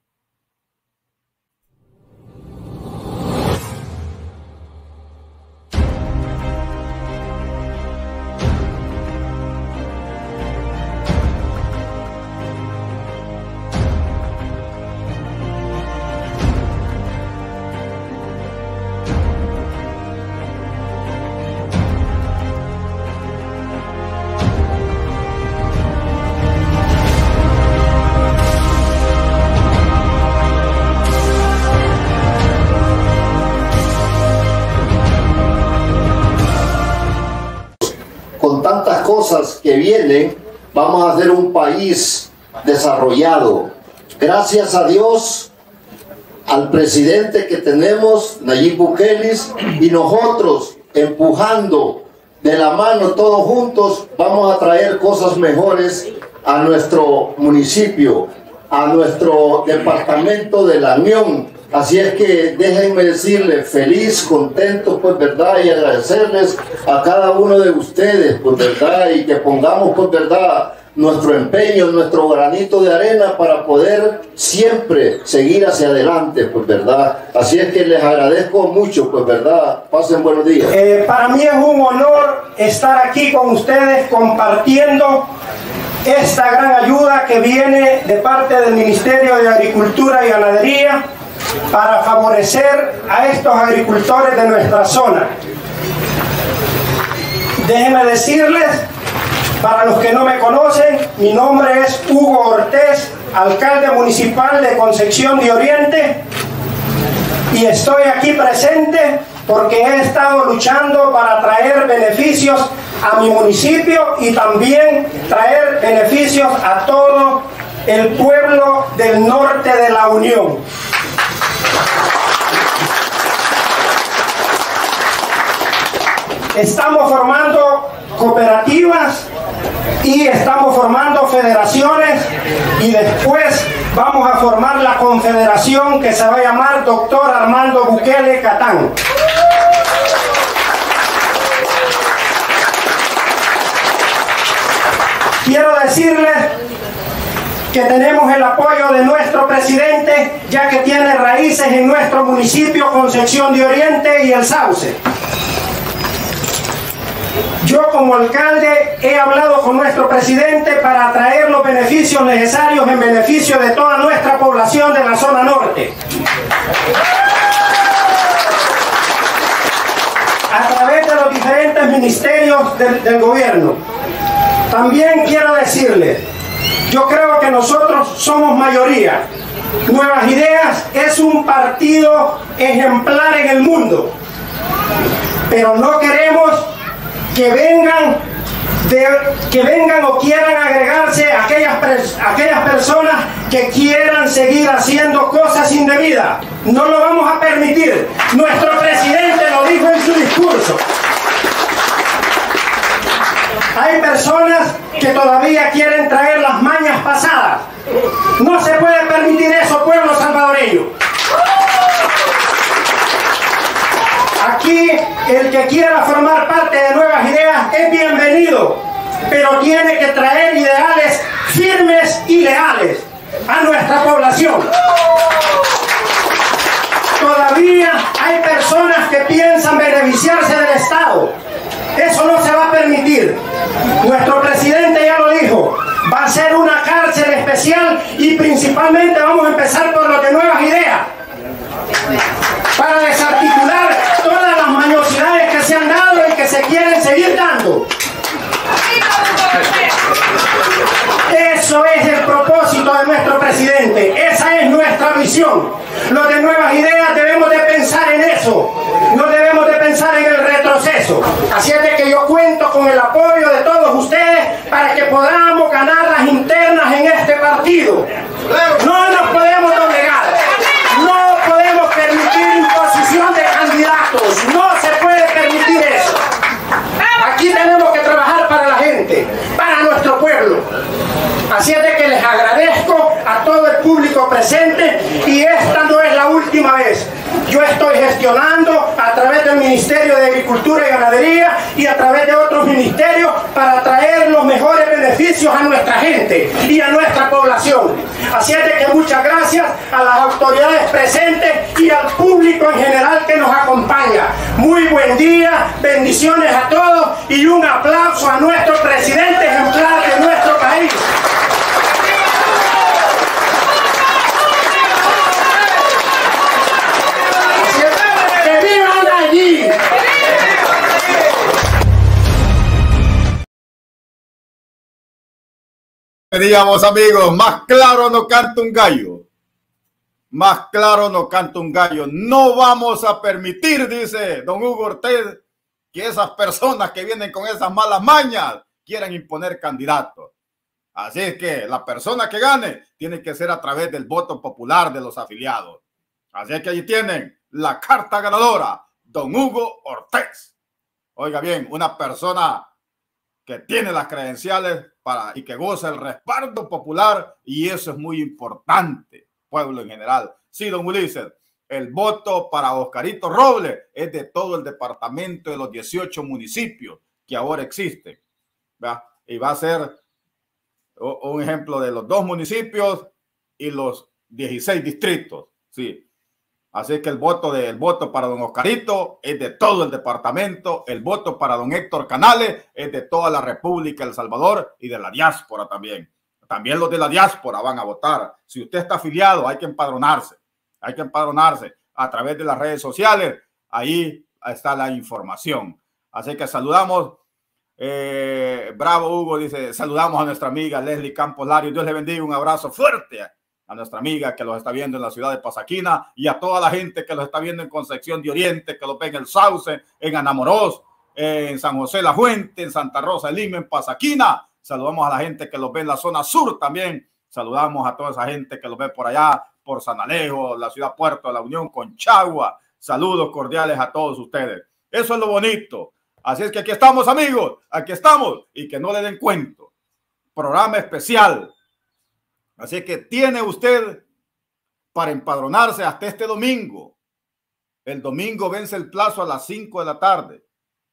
cosas que vienen, vamos a hacer un país desarrollado. Gracias a Dios, al presidente que tenemos, Nayib Bukele, y nosotros empujando de la mano todos juntos, vamos a traer cosas mejores a nuestro municipio, a nuestro departamento de La Unión. Así es que déjenme decirles feliz, contento, pues verdad, y agradecerles a cada uno de ustedes, pues verdad, y que pongamos, pues verdad, nuestro empeño, nuestro granito de arena para poder siempre seguir hacia adelante, pues verdad. Así es que les agradezco mucho, pues verdad. Pasen buenos días. Para mí es un honor estar aquí con ustedes compartiendo esta gran ayuda que viene de parte del Ministerio de Agricultura y Ganadería para favorecer a estos agricultores de nuestra zona. Déjenme decirles, para los que no me conocen, mi nombre es Hugo Ortiz, alcalde municipal de Concepción de Oriente, y estoy aquí presente porque he estado luchando para traer beneficios a mi municipio y también traer beneficios a todo el pueblo del norte de La Unión. Estamos formando cooperativas y estamos formando federaciones y después vamos a formar la confederación que se va a llamar Dr. Armando Bukele Catán. Quiero decirles que tenemos el apoyo de nuestro presidente, ya que tiene raíces en nuestro municipio, Concepción de Oriente y El Sauce. Yo como alcalde he hablado con nuestro presidente para traer los beneficios necesarios en beneficio de toda nuestra población de la zona norte. A través de los diferentes ministerios del gobierno. También quiero decirles, yo creo que nosotros somos mayoría. Nuevas Ideas es un partido ejemplar en el mundo, pero no queremos que vengan o quieran agregarse aquellas personas que quieran seguir haciendo cosas indebidas. No lo vamos a permitir. Nuestro presidente lo dijo en su discurso. Hay personas que todavía quieren traer las mañas pasadas. No se puede permitir eso, pueblo salvadoreño. Aquí el que quiera formar parte de Nuevas Ideas es bienvenido, pero tiene que traer ideales firmes y leales a nuestra población. Todavía hay personas que piensan beneficiarse del Estado. Eso no se va a permitir. Nuestro presidente ya lo dijo, va a ser una cárcel especial y principalmente vamos a empezar por los de Nuevas Ideas para desarticular todas las mañosidades que se han dado y que se quieren seguir dando. Eso es el propósito de nuestro presidente, esa es nuestra visión. Los de Nuevas Ideas debemos de pensar en eso, no debemos de pensar en el retroceso. Así es de que yo cuento con el apoyo de todos ustedes para que podamos ganar las internas en este partido. No nos podemos doblegar, no podemos permitir imposición de candidatos, no se puede permitir eso. Aquí tenemos que trabajar para la gente, para nuestro pueblo. Así es de que les agradezco a todo el público presente y esta no es la última vez. Yo estoy gestionando a través del Ministerio de Agricultura y Ganadería y a través de otros ministerios para traer los mejores beneficios a nuestra gente y a nuestra población. Así es de que muchas gracias a las autoridades presentes y al público en general que nos acompaña. Muy buen día, bendiciones a todos y un aplauso a nuestro presidente ejemplar de nuestro país. Veníamos, amigos, más claro no canta un gallo. Más claro no canta un gallo. No vamos a permitir, dice don Hugo Ortiz, que esas personas que vienen con esas malas mañas quieran imponer candidatos. Así es que la persona que gane tiene que ser a través del voto popular de los afiliados. Así es que allí tienen la carta ganadora, don Hugo Ortiz. Oiga bien, una persona que tiene las credenciales y que goza el respaldo popular, y eso es muy importante, pueblo en general. Sí, don Ulises, el voto para Oscarito Robles es de todo el departamento de los 18 municipios que ahora existen, ¿verdad? Y va a ser un ejemplo de los 2 municipios y los 16 distritos, sí. Así que el voto para don Oscarito es de todo el departamento, el voto para don Héctor Canales es de toda la República de El Salvador y de la diáspora también. También los de la diáspora van a votar. Si usted está afiliado, hay que empadronarse a través de las redes sociales. Ahí está la información. Así que saludamos. Bravo Hugo dice, saludamos a nuestra amiga Leslie Campos Larios. Dios le bendiga, un abrazo fuerte a nuestra amiga que los está viendo en la ciudad de Pasaquina y a toda la gente que los está viendo en Concepción de Oriente, que los ve en El Sauce, en Anamorós, en San José La Fuente, en Santa Rosa de Lima, en Pasaquina. Saludamos a la gente que los ve en la zona sur también. Saludamos a toda esa gente que los ve por allá, por San Alejo, la ciudad Puerto de la Unión, Conchagua. Saludos cordiales a todos ustedes. Eso es lo bonito. Así es que aquí estamos, amigos, aquí estamos, y que no le den cuento. Programa especial. Así que tiene usted para empadronarse hasta este domingo. El domingo vence el plazo a las 5 de la tarde.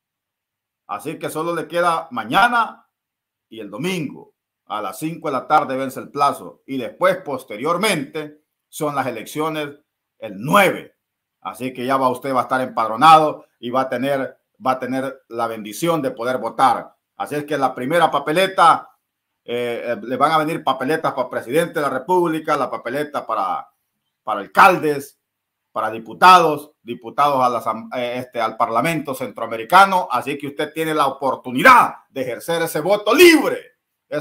Así que solo le queda mañana y el domingo. A las 5 de la tarde vence el plazo. Y después, posteriormente, son las elecciones el 9. Así que ya usted va a estar empadronado y va a tener la bendición de poder votar. Así es que la primera papeleta, le van a venir papeletas para presidente de la República, la papeleta para alcaldes, para diputados al Parlamento Centroamericano. Así que usted tiene la oportunidad de ejercer ese voto libre.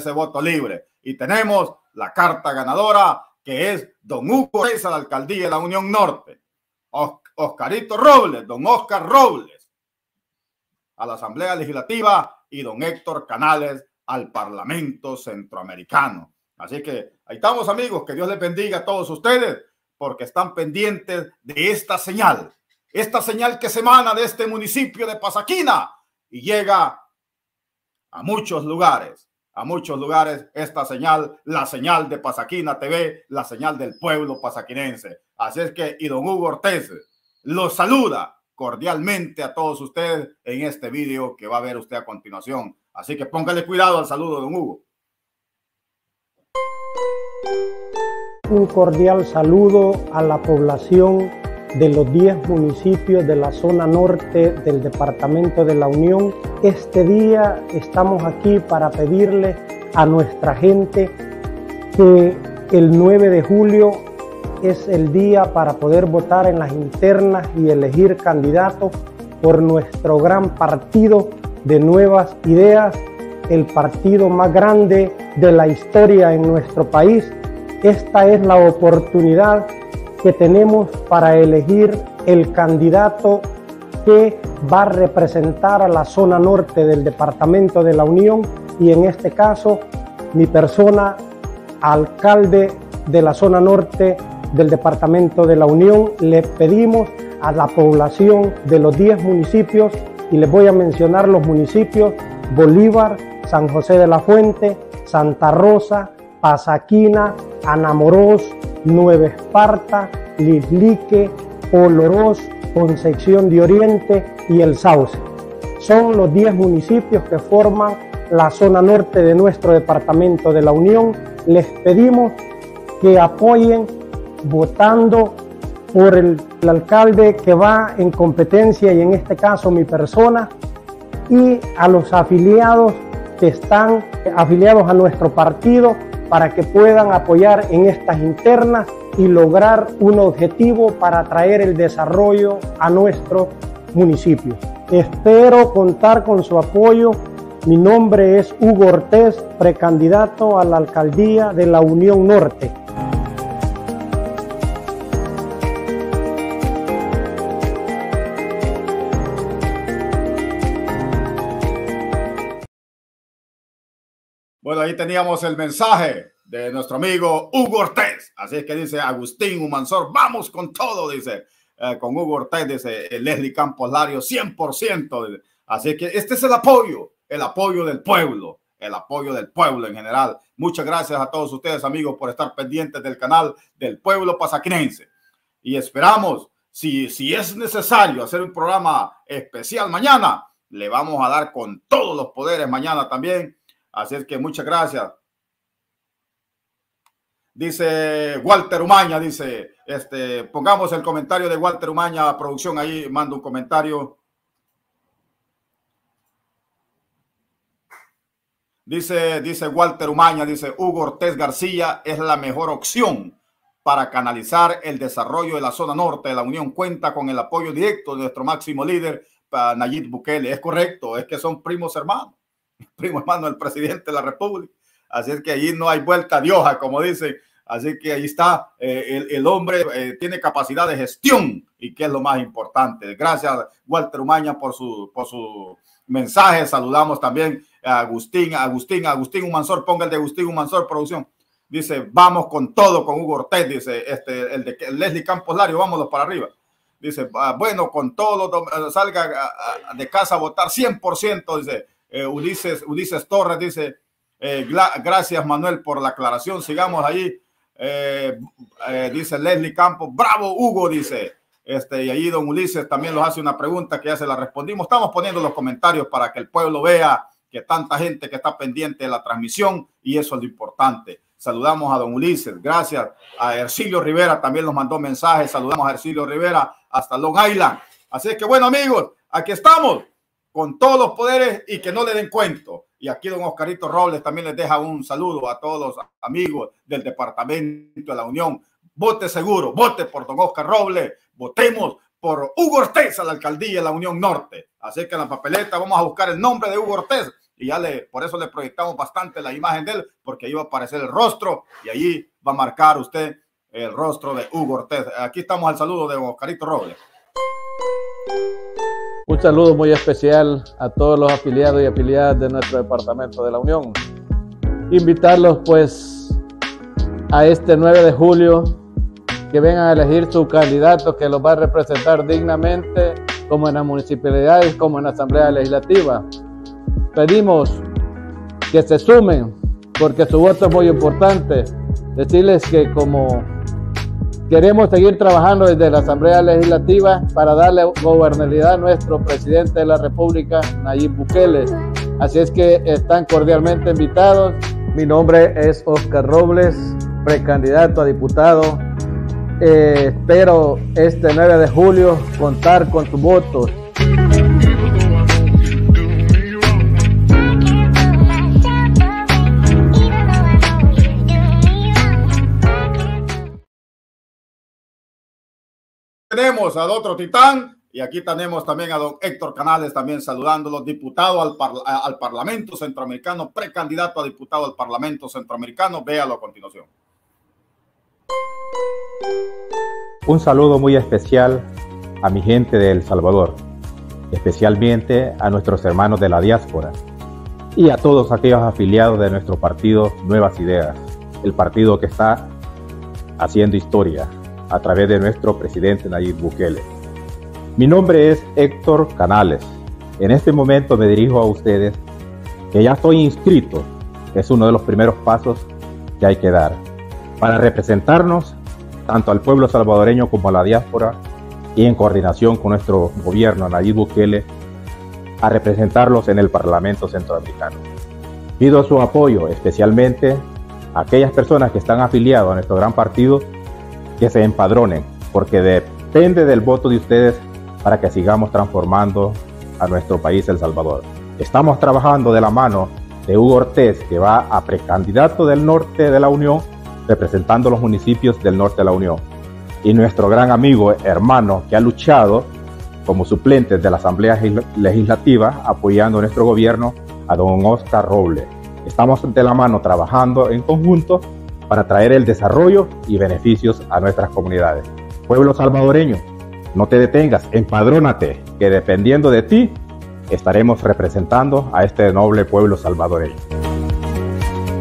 Y tenemos la carta ganadora, que es don Hugo Ortiz a la alcaldía de la Unión Norte. Oscarito Robles, don Oscar Robles a la Asamblea Legislativa y don Héctor Canales al Parlamento Centroamericano. Así que ahí estamos, amigos. Que Dios les bendiga a todos ustedes porque están pendientes de esta señal que se emana de este municipio de Pasaquina y llega a muchos lugares. Esta señal, la señal de Pasaquina TV, la señal del pueblo pasaquinense. Así es que, y don Hugo Ortiz los saluda cordialmente a todos ustedes en este video que va a ver usted a continuación. Así que póngale cuidado al saludo de don Hugo. Un cordial saludo a la población de los 10 municipios de la zona norte del departamento de la Unión. Este día estamos aquí para pedirle a nuestra gente que el 9 de julio es el día para poder votar en las internas y elegir candidatos por nuestro gran partido de Nuevas Ideas, el partido más grande de la historia en nuestro país. Esta es la oportunidad que tenemos para elegir el candidato que va a representar a la zona norte del departamento de la Unión, y en este caso mi persona, alcalde de la zona norte del departamento de la Unión. Le pedimos a la población de los 10 municipios, y les voy a mencionar los municipios: Bolívar, San José de la Fuente, Santa Rosa, Pasaquina, Anamorós, Nueva Esparta, Lislique, Olorós, Concepción de Oriente y El Sauce. Son los 10 municipios que forman la zona norte de nuestro departamento de la Unión. Les pedimos que apoyen votando por el alcalde que va en competencia, y en este caso mi persona, y a los afiliados que están afiliados a nuestro partido, para que puedan apoyar en estas internas y lograr un objetivo para traer el desarrollo a nuestro municipio. Espero contar con su apoyo. Mi nombre es Hugo Ortiz, precandidato a la alcaldía de la Unión Norte. Bueno, ahí teníamos el mensaje de nuestro amigo Hugo Ortiz. Así es que dice Agustín Humansor, vamos con todo, dice, con Hugo Ortiz, dice Leslie Campos Lario, 100%. Dice. Así que este es el apoyo del pueblo, el apoyo del pueblo en general. Muchas gracias a todos ustedes, amigos, por estar pendientes del canal del pueblo pasaquinense. Y esperamos, si es necesario hacer un programa especial mañana, le vamos a dar con todos los poderes mañana también. Así es que muchas gracias. Dice Walter Umaña, dice, pongamos el comentario de Walter Umaña, producción ahí, manda un comentario. Dice Walter Umaña, dice, Hugo Ortiz García es la mejor opción para canalizar el desarrollo de la zona norte de la Unión. Cuenta con el apoyo directo de nuestro máximo líder, Nayib Bukele. Es correcto, es que son primos hermanos. Primo hermano del presidente de la República. Así es que allí no hay vuelta de hoja, como dicen. Así que ahí está, el hombre tiene capacidad de gestión y que es lo más importante. Gracias, Walter Umaña, por su mensaje. Saludamos también a Agustín Humansor. Ponga el de Agustín Humansor, producción. Dice, vamos con todo con Hugo Ortiz. Dice, el de Leslie Campos Lario, vámonos para arriba. Dice, bueno, con todo, salga de casa a votar 100%, dice. Ulises Torres dice, gracias Manuel por la aclaración, sigamos ahí. Dice Leslie Campos, bravo Hugo, dice, y ahí don Ulises también nos hace una pregunta que ya se la respondimos. Estamos poniendo los comentarios para que el pueblo vea que tanta gente que está pendiente de la transmisión, y eso es lo importante. Saludamos a don Ulises, gracias. A Ercilio Rivera también nos mandó mensajes, saludamos a Ercilio Rivera hasta Long Island. Así que bueno, amigos, aquí estamos con todos los poderes y que no le den cuento. Y aquí don Oscarito Robles también les deja un saludo a todos los amigos del Departamento de la Unión. Vote seguro, vote por don Oscar Robles, votemos por Hugo Ortiz a la alcaldía de la Unión Norte. Así que en la papeleta vamos a buscar el nombre de Hugo Ortiz y ya por eso le proyectamos bastante la imagen de él, porque ahí va a aparecer el rostro y allí va a marcar usted el rostro de Hugo Ortiz. Aquí estamos al saludo de don Oscarito Robles. Un saludo muy especial a todos los afiliados y afiliadas de nuestro Departamento de la Unión. Invitarlos pues a este 9 de julio que vengan a elegir su candidato que los va a representar dignamente como en las municipalidades como en la Asamblea Legislativa. Pedimos que se sumen porque su voto es muy importante. Decirles que como queremos seguir trabajando desde la Asamblea Legislativa para darle gobernabilidad a nuestro presidente de la República, Nayib Bukele. Así es que están cordialmente invitados. Mi nombre es Oscar Robles, precandidato a diputado. Espero este 9 de julio contar con sus votos. Tenemos al otro titán y aquí tenemos también a don Héctor Canales también saludándolos, diputado al Parlamento Centroamericano, precandidato a diputado al Parlamento Centroamericano. Véalo a continuación. Un saludo muy especial a mi gente de El Salvador, especialmente a nuestros hermanos de la diáspora y a todos aquellos afiliados de nuestro partido Nuevas Ideas, el partido que está haciendo historia a través de nuestro presidente Nayib Bukele. Mi nombre es Héctor Canales. En este momento me dirijo a ustedes que ya estoy inscrito. Es uno de los primeros pasos que hay que dar para representarnos tanto al pueblo salvadoreño como a la diáspora y en coordinación con nuestro gobierno Nayib Bukele a representarlos en el Parlamento Centroamericano. Pido su apoyo especialmente a aquellas personas que están afiliadas a nuestro gran partido, que se empadronen, porque depende del voto de ustedes para que sigamos transformando a nuestro país El Salvador. Estamos trabajando de la mano de Hugo Ortiz, que va a precandidato del norte de la Unión, representando los municipios del norte de la Unión. Y nuestro gran amigo, hermano, que ha luchado como suplente de la Asamblea Legislativa, apoyando a nuestro gobierno, a don Oscar Robles. Estamos de la mano trabajando en conjunto para traer el desarrollo y beneficios a nuestras comunidades. Pueblo salvadoreño, no te detengas, empadrónate, que dependiendo de ti, estaremos representando a este noble pueblo salvadoreño.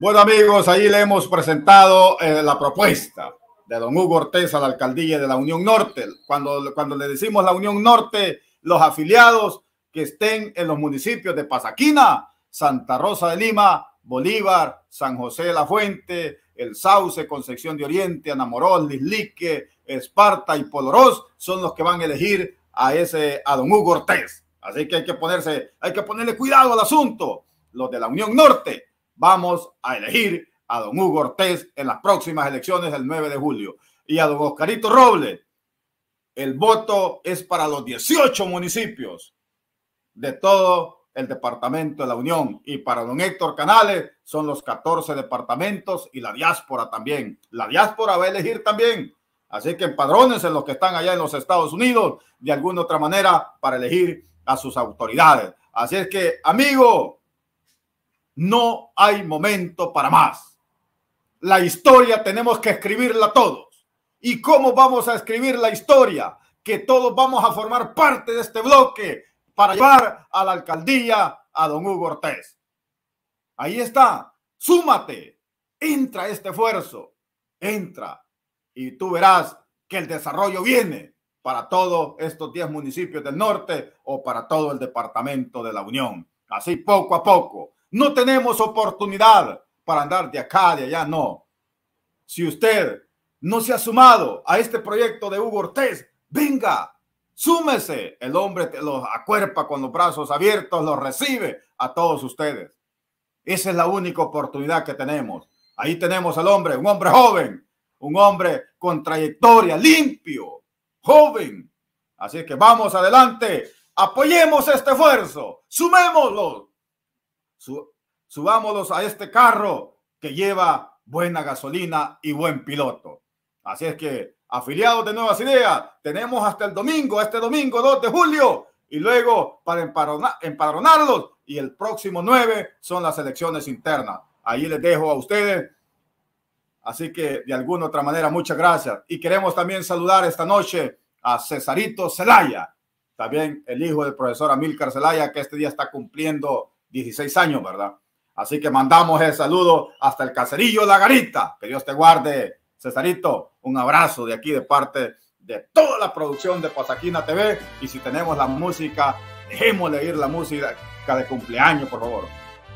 Bueno, amigos, ahí le hemos presentado la propuesta de don Hugo Ortiz a la alcaldía de la Unión Norte. Cuando le decimos la Unión Norte, los afiliados que estén en los municipios de Pasaquina, Santa Rosa de Lima, Bolívar, San José de la Fuente, El Sauce, Concepción de Oriente, Anamorós, Lislique, Esparta y Polorós son los que van a elegir a don Hugo Ortiz. Así que hay que ponerle cuidado al asunto. Los de la Unión Norte vamos a elegir a don Hugo Ortiz en las próximas elecciones del 9 de julio. Y a don Oscarito Robles, el voto es para los 18 municipios de todo el departamento de la Unión. Y para don Héctor Canales son los 14 departamentos y la diáspora también. La diáspora va a elegir también. Así que empadrónense los que están allá en los Estados Unidos de alguna otra manera para elegir a sus autoridades. Así es que, amigo, no hay momento para más. La historia tenemos que escribirla todos. ¿Y cómo vamos a escribir la historia? Que todos vamos a formar parte de este bloque para llevar a la alcaldía a don Hugo Ortiz. Ahí está. Súmate. Entra a este esfuerzo. Entra. Y tú verás que el desarrollo viene para todos estos 10 municipios del norte o para todo el departamento de la Unión. Así poco a poco. No tenemos oportunidad para andar de acá, de allá, no. Si usted no se ha sumado a este proyecto de Hugo Ortiz, venga, súmese. El hombre los acuerpa con los brazos abiertos, los recibe a todos ustedes. Esa es la única oportunidad que tenemos. Ahí tenemos al hombre, un hombre joven, un hombre con trayectoria, limpio, joven. Así que vamos adelante, apoyemos este esfuerzo, sumémoslos. Subámoslos a este carro que lleva buena gasolina y buen piloto. Así es que, afiliados de Nuevas Ideas, tenemos hasta el domingo, este domingo 2 de julio, y luego para empadronarlos, y el próximo 9 son las elecciones internas. Ahí les dejo a ustedes. Así que, de alguna otra manera, muchas gracias. Y queremos también saludar esta noche a Cesarito Zelaya, también el hijo del profesor Amílcar Zelaya, que este día está cumpliendo 16 años, ¿verdad? Así que mandamos el saludo hasta el caserillo La Garita. Que Dios te guarde, Cesarito. Un abrazo de aquí de parte de toda la producción de Pasaquina TV. Y si tenemos la música, dejémosle ir la música de cumpleaños, por favor.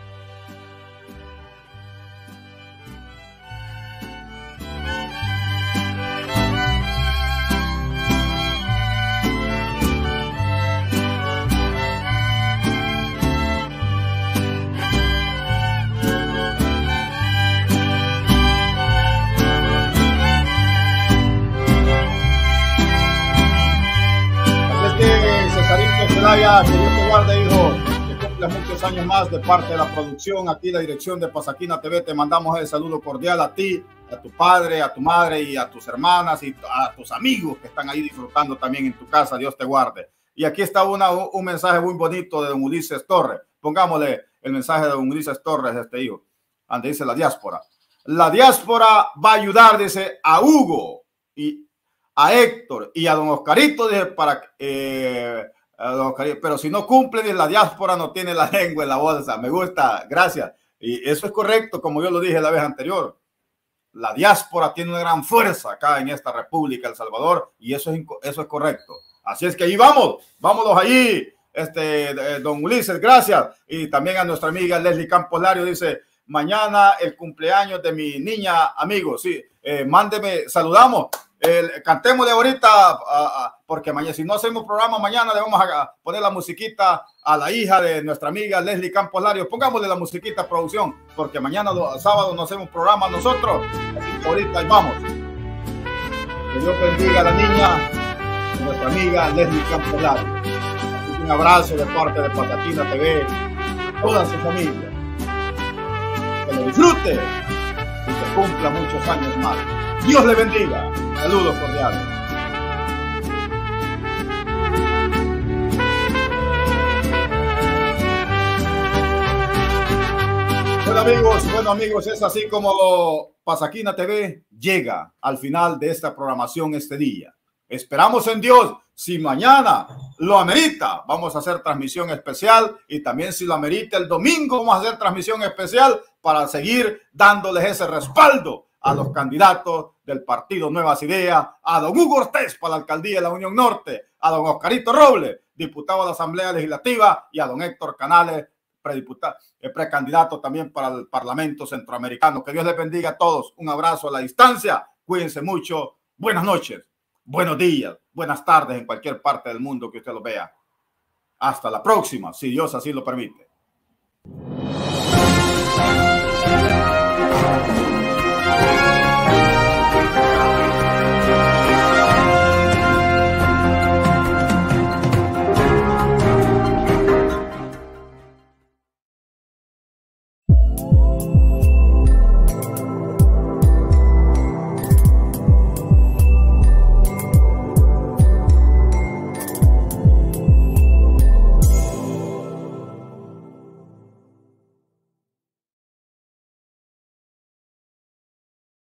Zelaya, que Dios te guarde, hijo, que cumplas muchos años más de parte de la producción. Aquí la dirección de Pasaquina TV te mandamos el saludo cordial a ti, a tu padre, a tu madre y a tus hermanas y a tus amigos que están ahí disfrutando también en tu casa. Dios te guarde. Y aquí está un mensaje muy bonito de don Ulises Torres. Pongámosle el mensaje de don Ulises Torres, este hijo, donde dice la diáspora. La diáspora va a ayudar, dice, a Hugo y a Héctor y a don Oscarito, dice, para pero si no cumple, la diáspora no tiene la lengua en la bolsa. Me gusta, gracias. Y eso es correcto, como yo lo dije la vez anterior. La diáspora tiene una gran fuerza acá en esta República El Salvador y eso es correcto. Así es que ahí vámonos allí, don Ulises, gracias. Y también a nuestra amiga Leslie Campos Lario, dice, mañana el cumpleaños de mi niña, amigo. Sí, mándeme, saludamos. Cantemos de ahorita, porque mañana, si no hacemos programa mañana, le vamos a poner la musiquita a la hija de nuestra amiga Leslie Campos Lario. Pongámosle la musiquita, producción, porque mañana sábado no hacemos programa nosotros. Así que ahorita vamos. Que Dios bendiga a la niña de nuestra amiga Leslie Campos Lario. Un abrazo de parte de Pasaquina TV, toda su familia. Que lo disfrute y que cumpla muchos años más. Dios le bendiga. Saludos cordiales. Bueno amigos, es así como Pasaquina TV llega al final de esta programación este día. Esperamos en Dios, si mañana lo amerita, vamos a hacer transmisión especial y también si lo amerita el domingo vamos a hacer transmisión especial para seguir dándoles ese respaldo a los candidatos del partido Nuevas Ideas, a don Hugo Ortiz para la alcaldía de la Unión Norte, a don Oscarito Robles, diputado de la Asamblea Legislativa, y a don Héctor Canales, precandidato también para el Parlamento Centroamericano. Que Dios les bendiga a todos. Un abrazo a la distancia. Cuídense mucho. Buenas noches, buenos días, buenas tardes en cualquier parte del mundo que usted lo vea. Hasta la próxima, si Dios así lo permite.